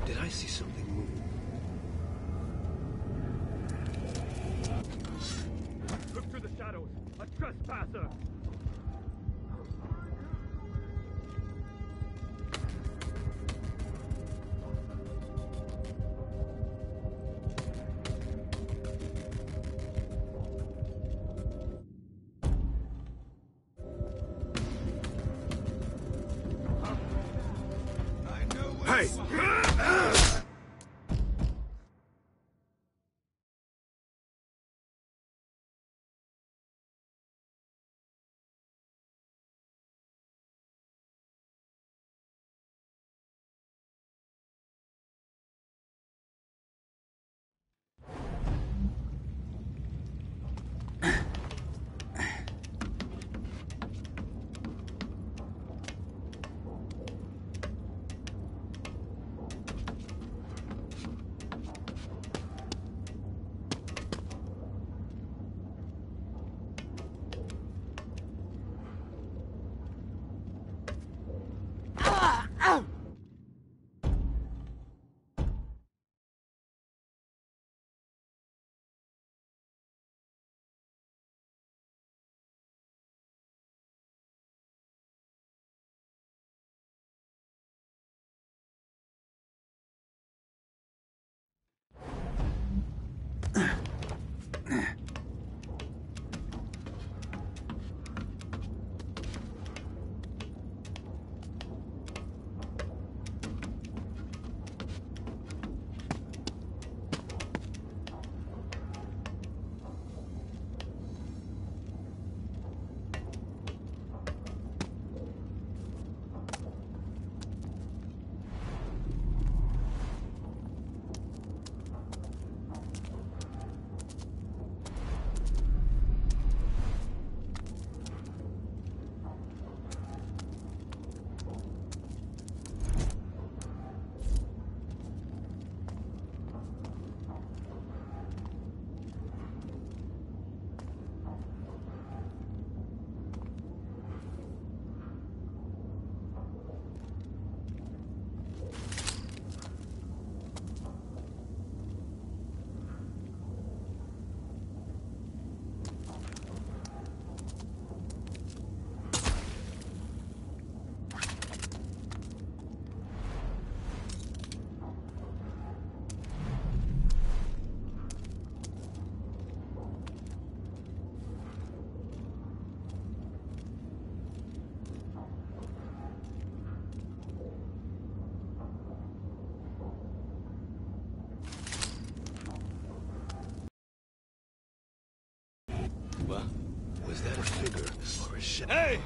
Did I see something move? Look through the shadows! A trespasser! Hey! Well, was that a figure or a shadow? Hey!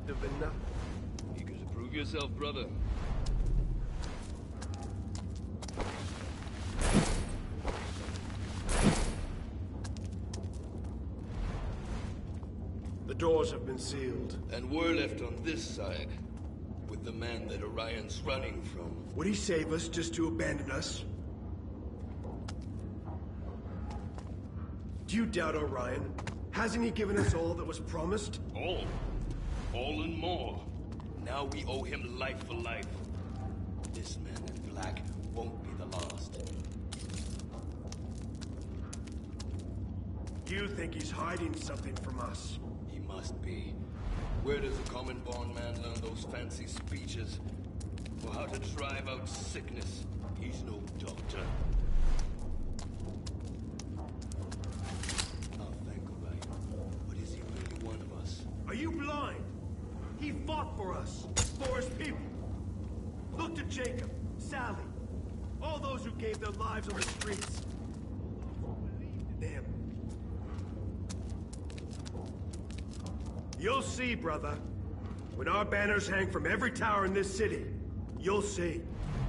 have been nothing. Eager to prove yourself, brother? The doors have been sealed. And we're left on this side, with the man that Orion's running from. Would he save us just to abandon us? Do you doubt Orion? Hasn't he given us all that was promised? All. All and more. Now we owe him life for life. This man in black won't be the last. You think he's hiding something from us? He must be. Where does a common born man learn those fancy speeches? Or how to drive out sickness? He's no doctor. I'll thank Orion. But is he really one of us? Are you blind? He fought for us, for his people. Look to Jacob, Sally, all those who gave their lives on the streets. Damn. You'll see, brother. When our banners hang from every tower in this city, you'll see.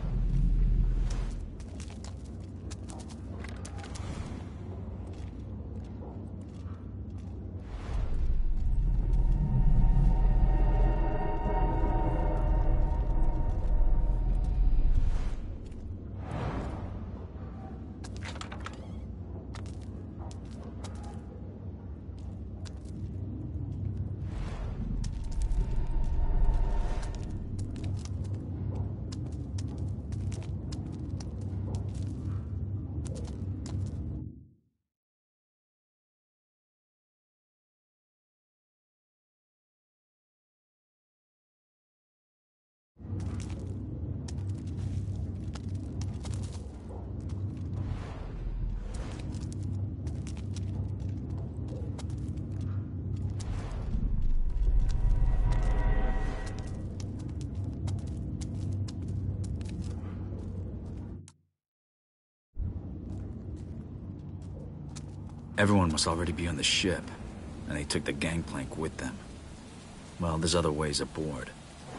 Everyone must already be on the ship, and they took the gangplank with them. Well, there's other ways aboard.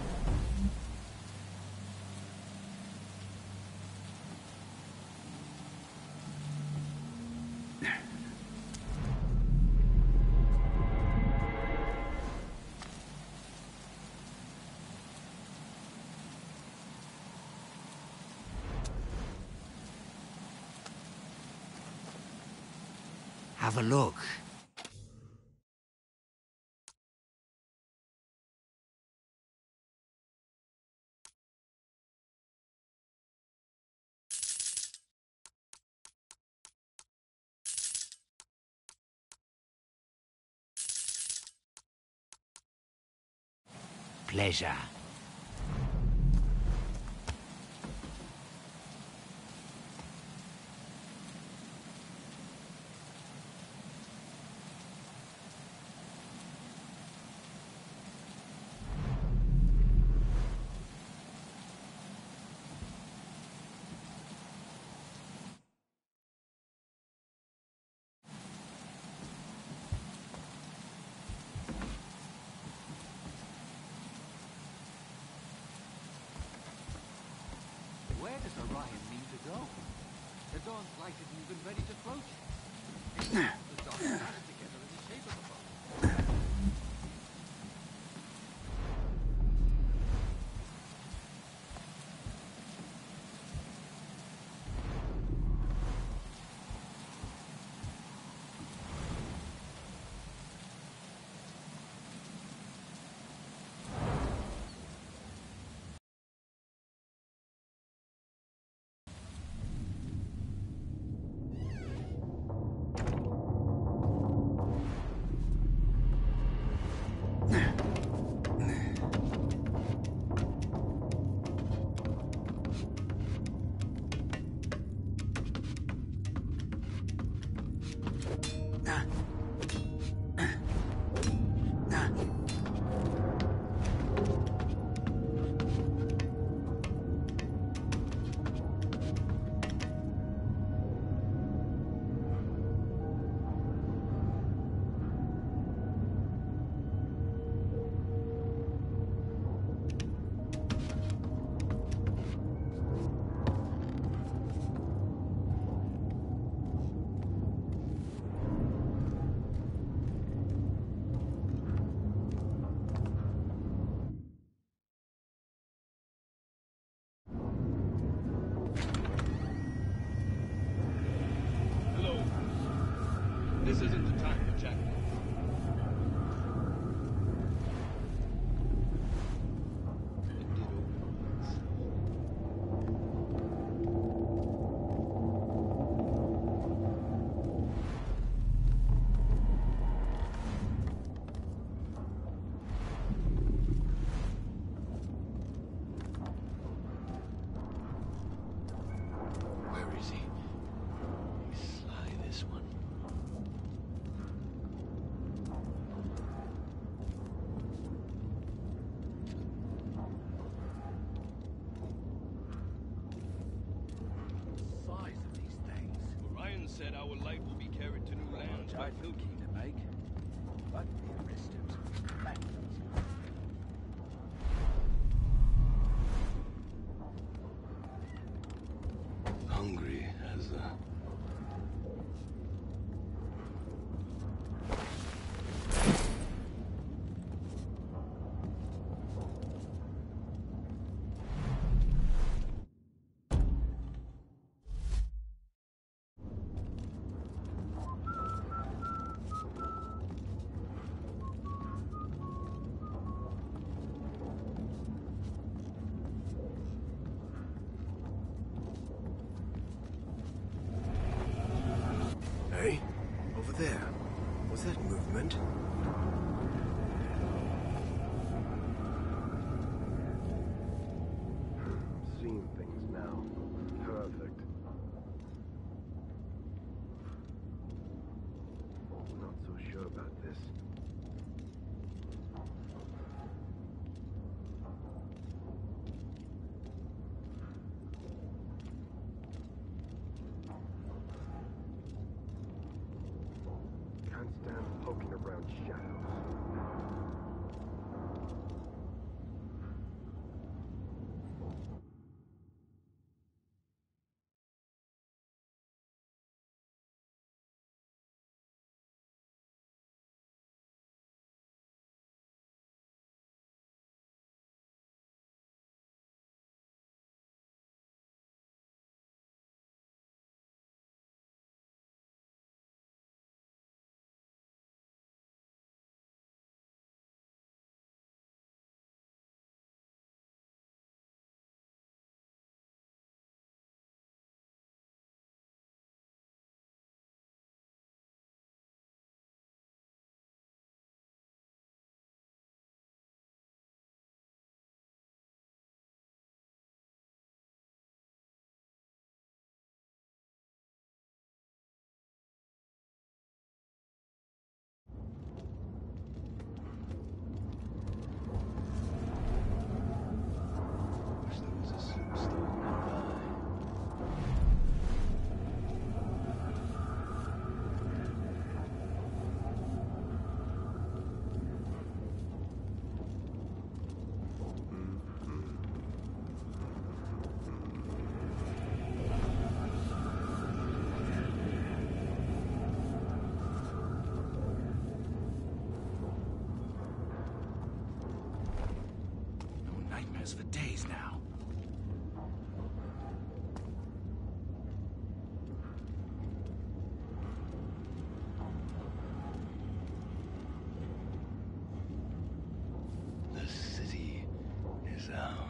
Have a look. Pleasure. Where does Orion mean to go? The dawn's light isn't even ready to approach. The stars gathered together in the shape of a boat. This isn't the time for Jack. It did open itself. Where is he? He's sly, this one. Size of these things. Orion said our light will be carried to new lands by Charge key to make. But the Aristocrats back those hungry as a... Hey, over there. Was that movement? Seeing things now. Perfect. Not so sure about this. Can't stand poking around shadows. Wish there was a slipstone nearby. No nightmares for days now. The city is ours.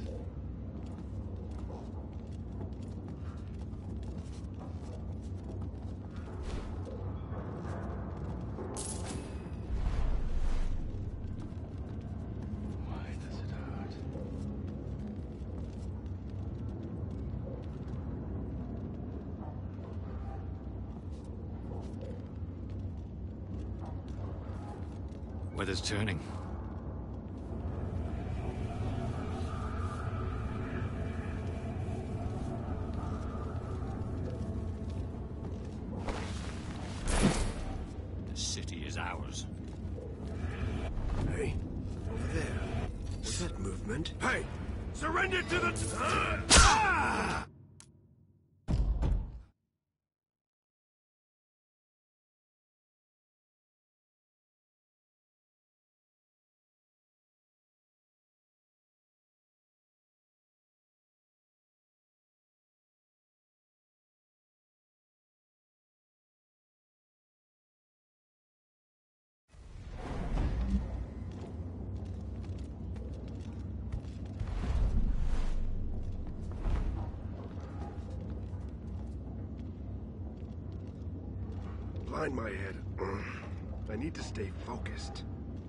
Why does it hurt? Weather's turning. The city is ours. Hey, over there. Was that movement? Hey! Surrender to the... Mind my head. I need to stay focused.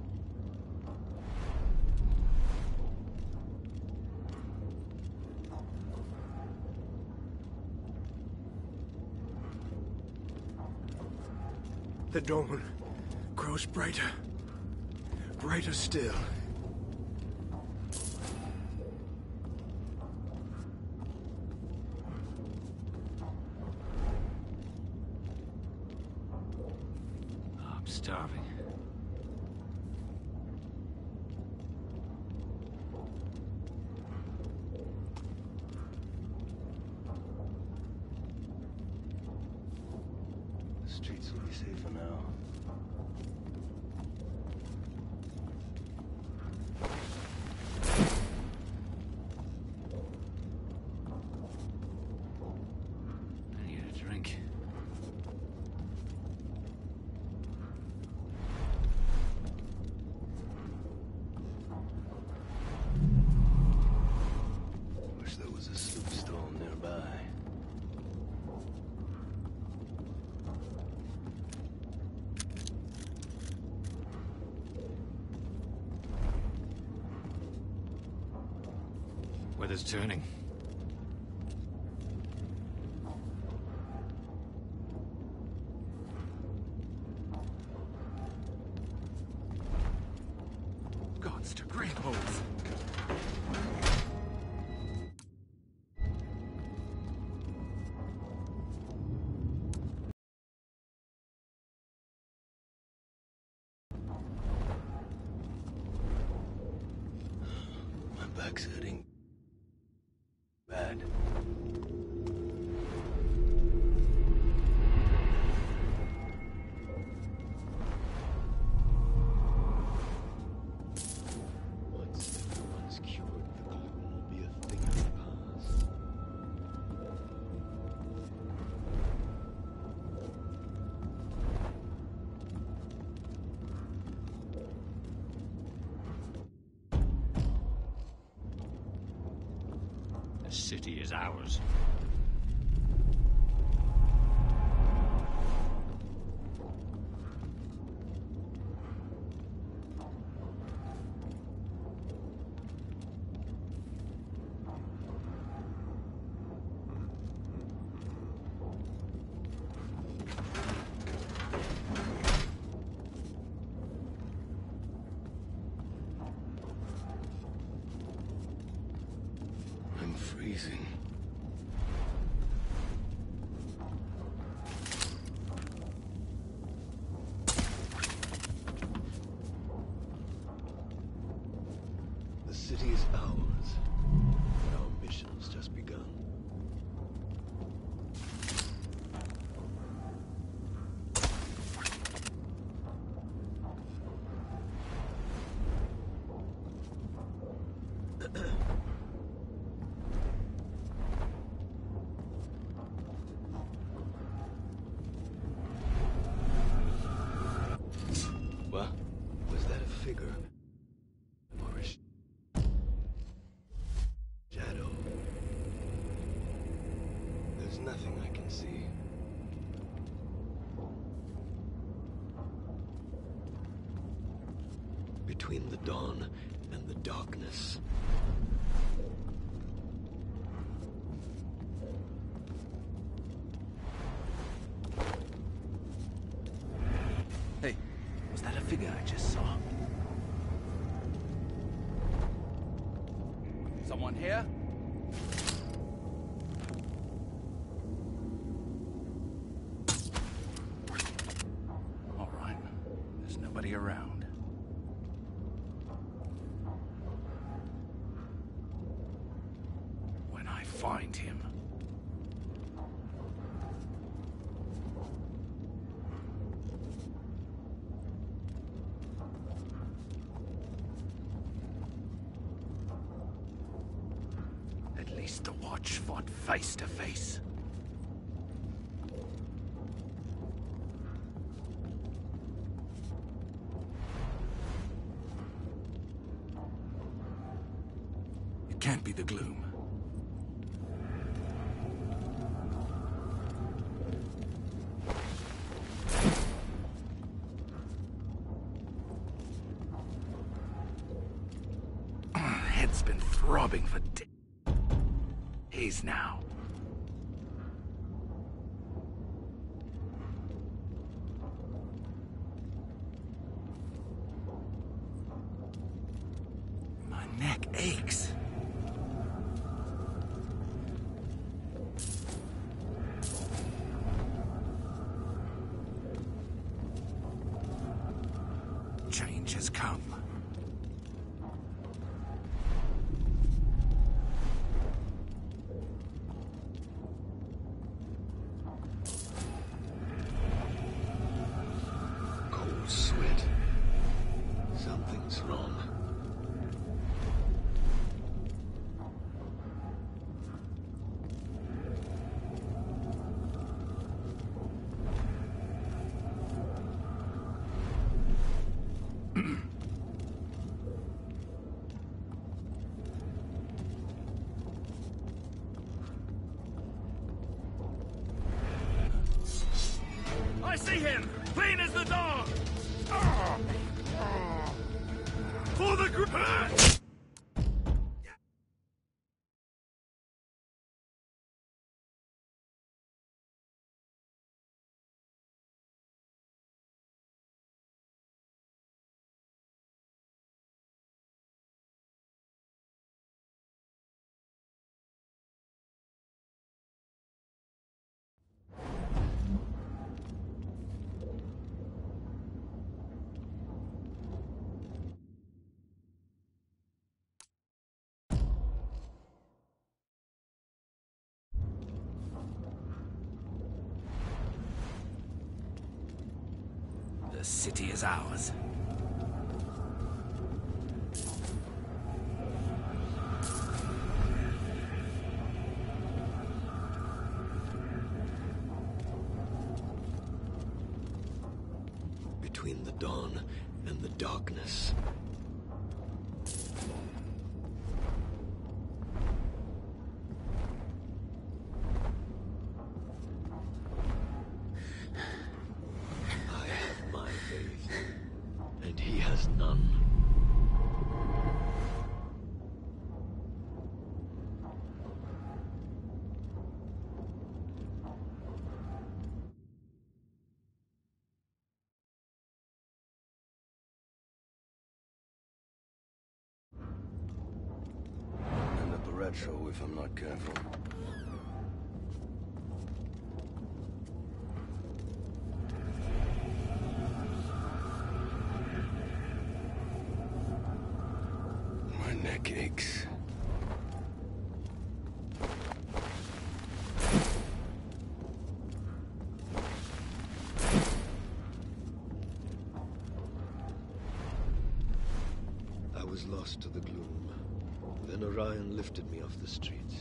The dawn grows brighter. Brighter still. I'm starving. The streets will be safer now. I need a drink. Wish there was a soup stall nearby. Weather's turning. Gods to great holes. My back's hurting bad. Once everyone's cured, the gluten will be a thing of the past. The city is ours. I'm freezing. The city is ours. Our mission's just begun. What? Was that a figure? Or a shadow? There's nothing I can see. Between the dawn and the darkness. Hey, was that a figure I just saw? Someone here? All right. There's nobody around. When I find him... At least the Watch fought face to face. It can't be the gloom. It's been throbbing for days now. My neck aches. Change has come. Cold sweat. Something's wrong. I see him! Clean as the dawn! For the group! The city is ours. Between the dawn and the darkness. I have my faith, and he has none. End up a retro if I'm not careful. My neck aches. I was lost to the gloom. Then Orion lifted me off the streets.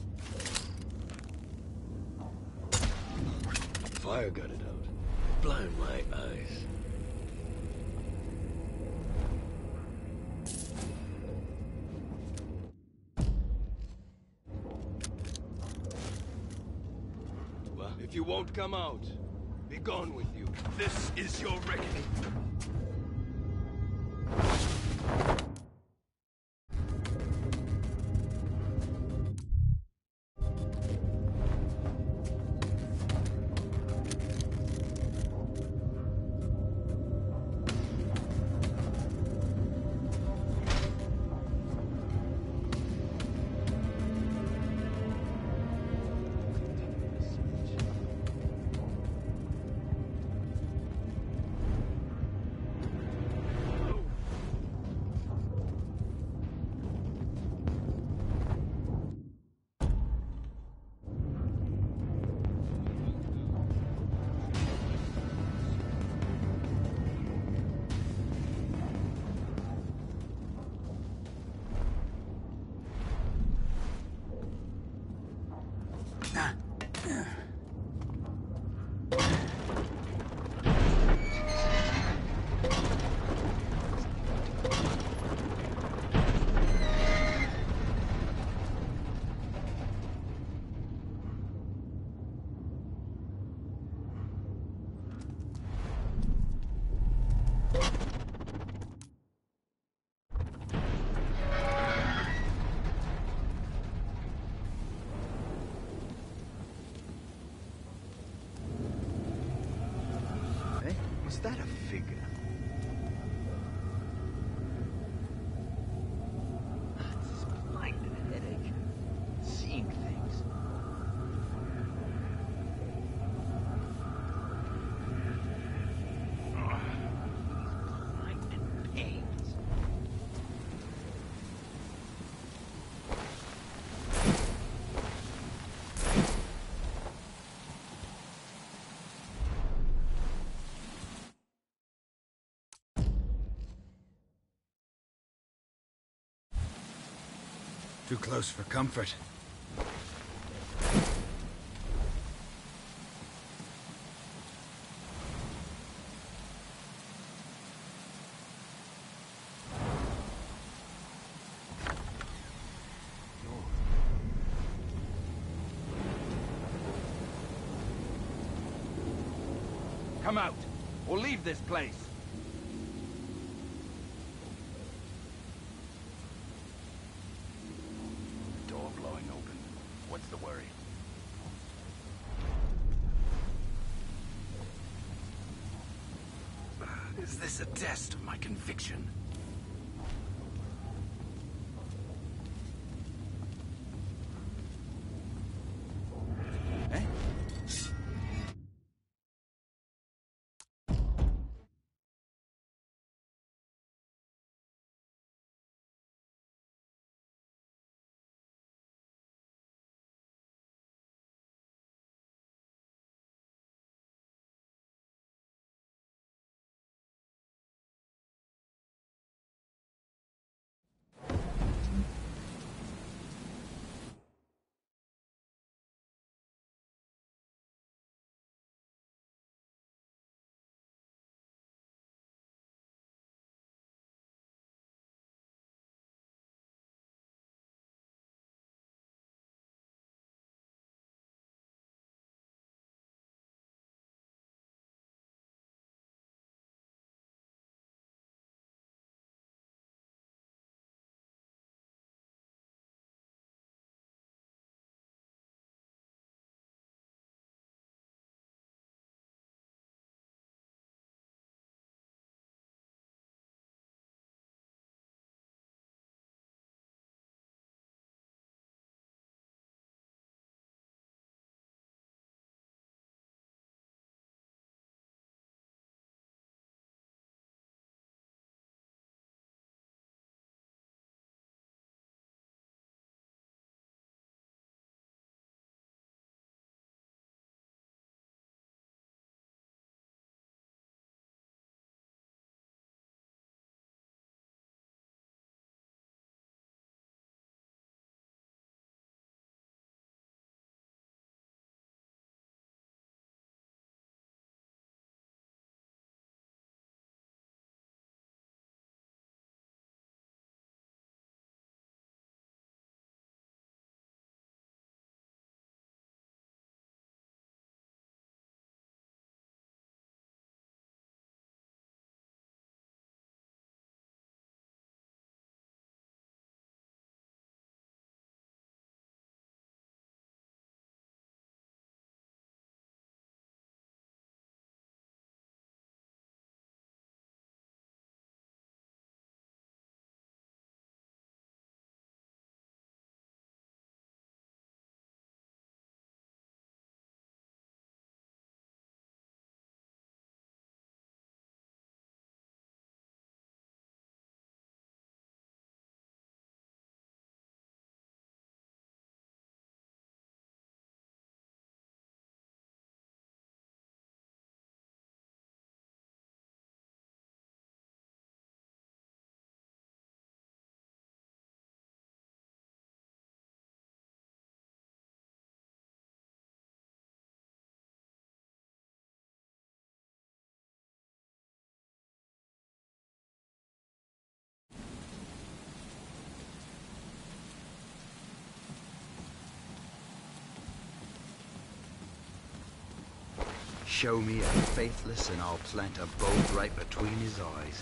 Fire got it out. Blind my eyes. Well, if you won't come out, be gone with you. This is your reckoning. that a figure? This is blinding headache. Seeing things. These blinding pains. Too close for comfort. Come out, or leave this place. Door blowing open. What's the worry? Is this a test of my conviction? Eh? Show me a faithless and I'll plant a bow right between his eyes.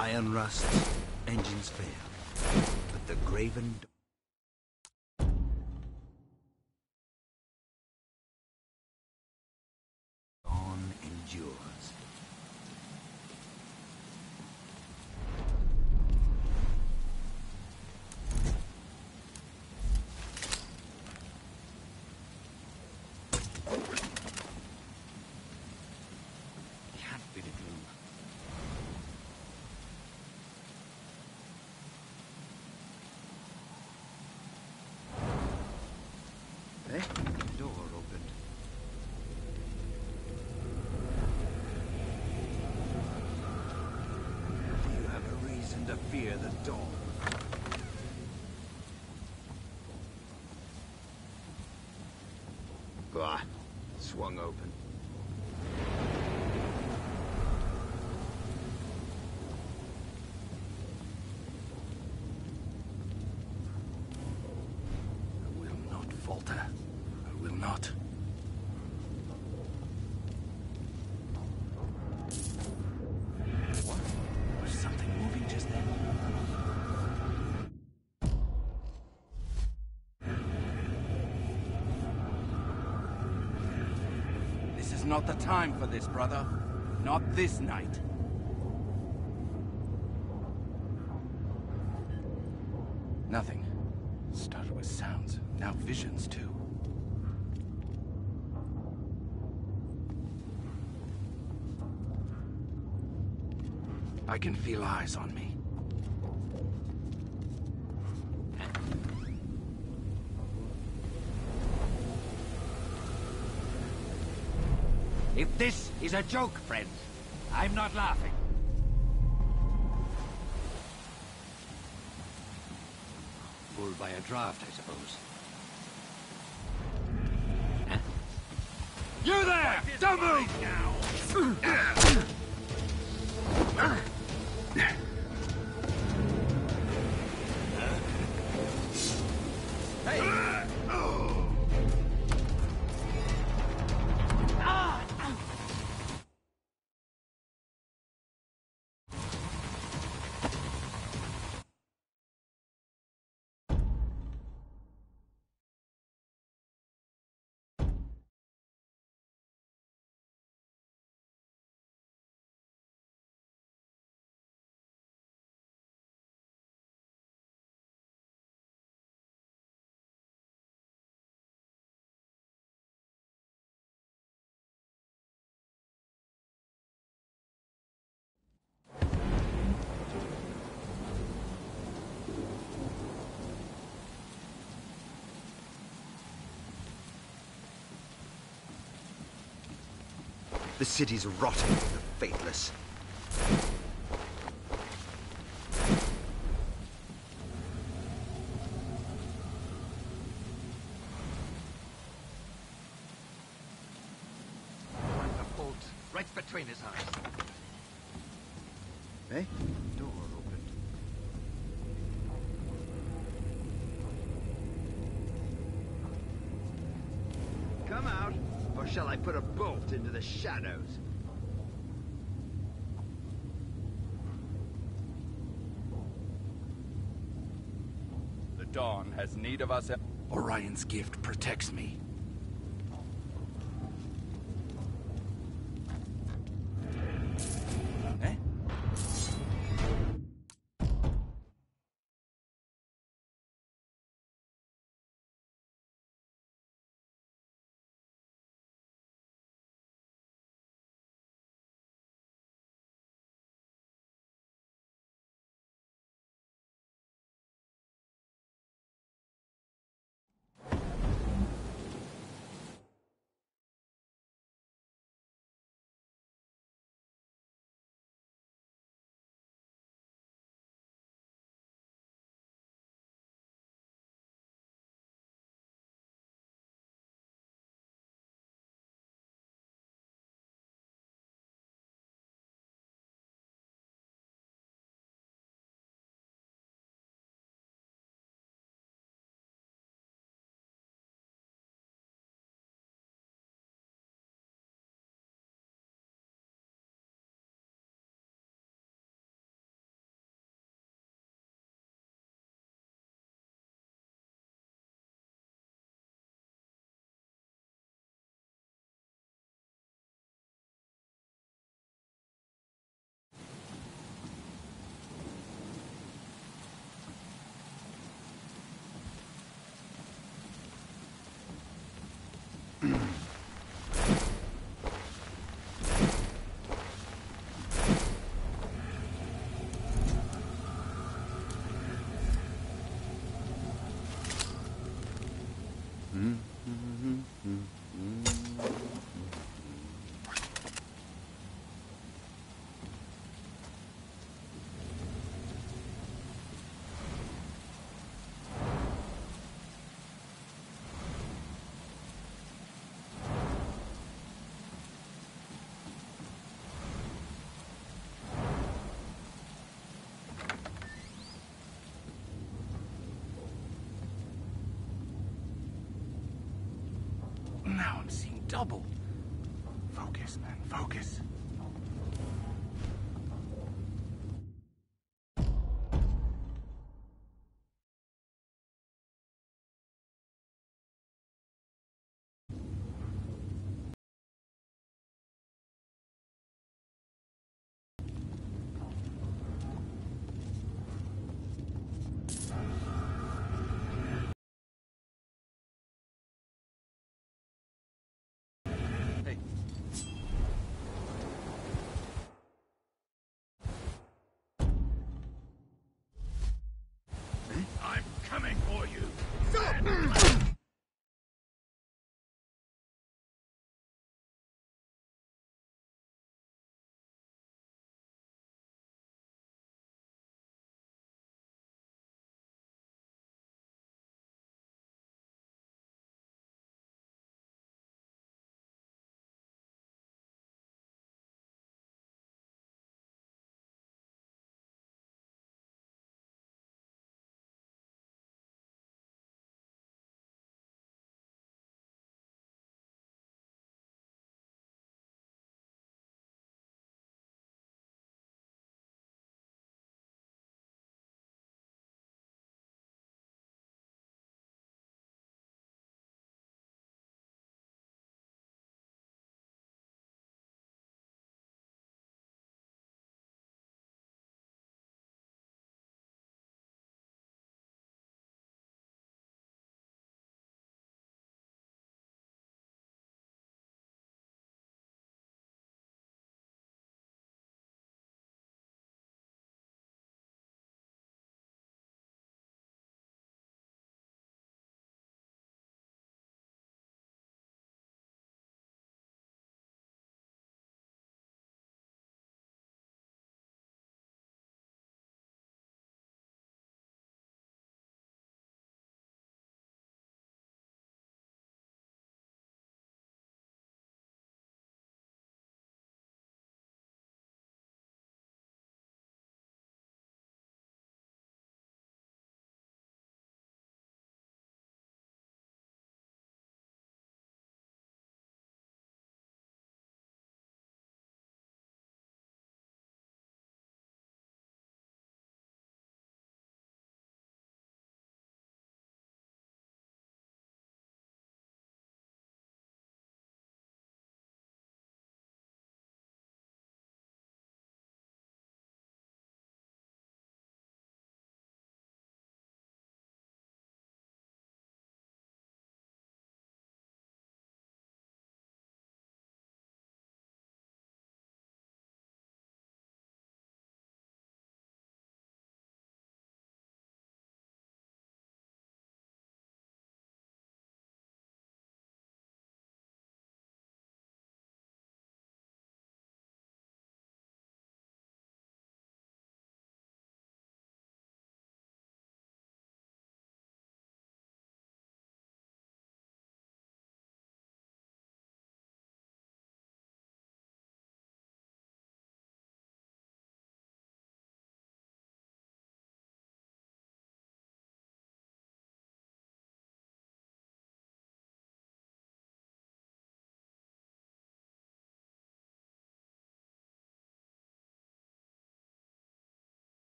Iron rusts, engines fail, but the graven dawn endures. Can't be the gloom. Eh? Door opened. You have a reason to fear the dawn. Bah, swung open. I will not falter. I will not. What? Was something moving just then? This is not the time for this, brother. Not this night. Nothing. Started with sounds, now visions too. I can feel eyes on me. If this is a joke, friend, I'm not laughing. Pulled by a draft, I suppose. Huh? You there! Don't move! The city's rotting with the faithless. A bolt right between his eyes. Eh? Door opened. Come out, or shall I put a bolt into the shadows? The Dawn has need of us. Orion's gift protects me. Eh? I'm seeing double. Focus, man, focus.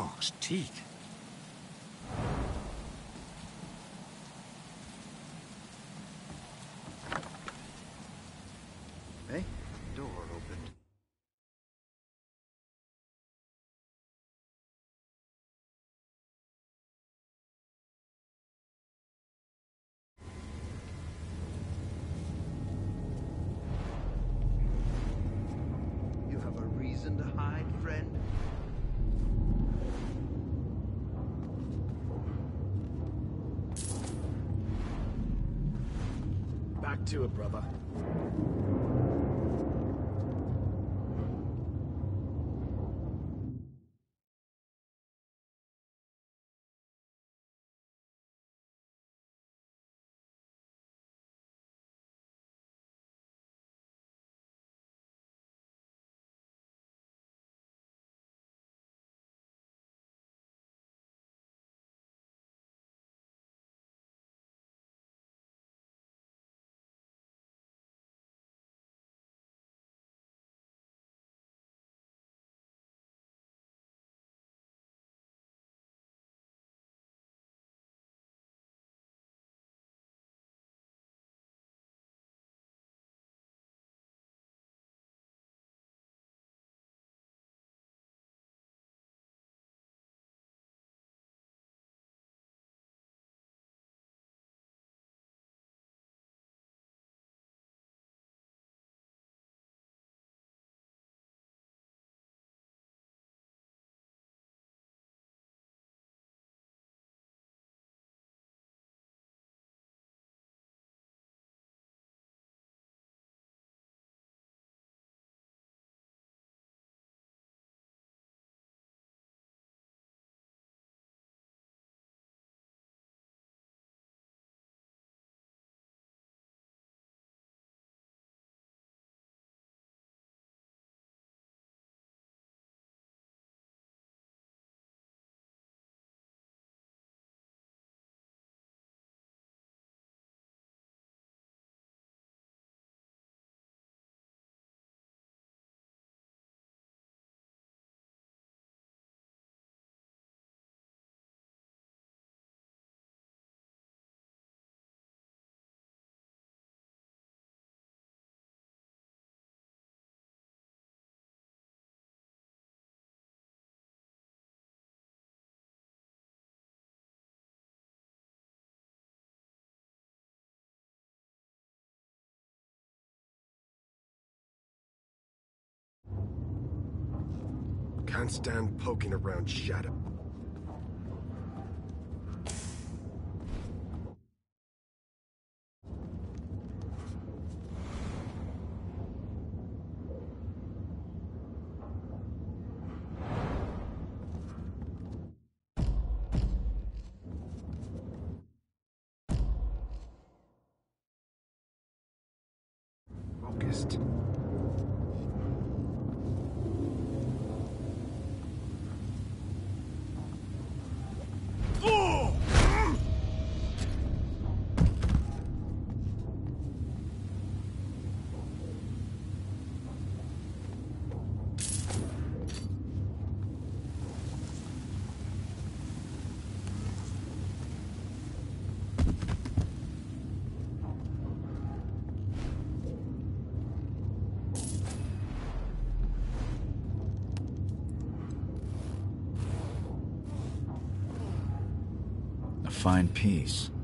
Gosh, teeth. Hey, door opened. You have a reason to hide, friend? Back to it, brother. Can't stand poking around Shadow. Focused. A fine piece.